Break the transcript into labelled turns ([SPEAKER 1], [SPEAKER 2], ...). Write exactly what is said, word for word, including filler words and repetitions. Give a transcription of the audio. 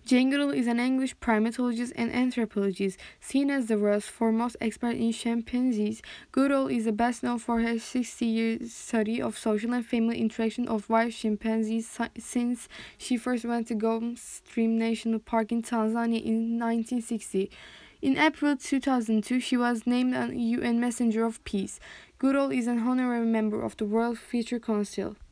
[SPEAKER 1] Jane Goodall is an English primatologist and anthropologist. Seen as the world's foremost expert in chimpanzees, Goodall is best known for her sixty-year study of social and family interaction of wild chimpanzees si- since she first went to Gulf Stream National Park in Tanzania in nineteen sixty. In April two thousand two, she was named a U N Messenger of Peace. Goodall is an honorary member of the World Future Council.